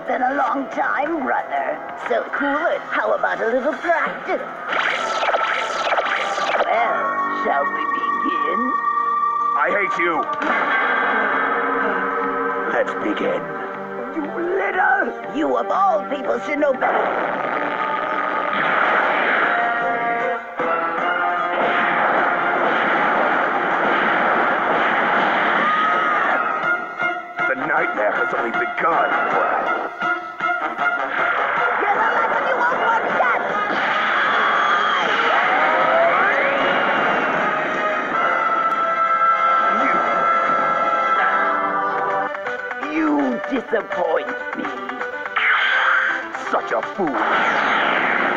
been a long time, brother. So cool it. How about a little practice? Well, shall we begin? I hate you. Let's begin. You little! You of all people should know better. The nightmare has only begun, Brad. Here's a lesson you won't forget! You disappoint me. Such a fool.